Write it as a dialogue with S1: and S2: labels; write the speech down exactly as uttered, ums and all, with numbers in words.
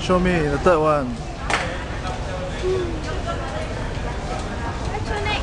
S1: Show me the third one.
S2: What's your name?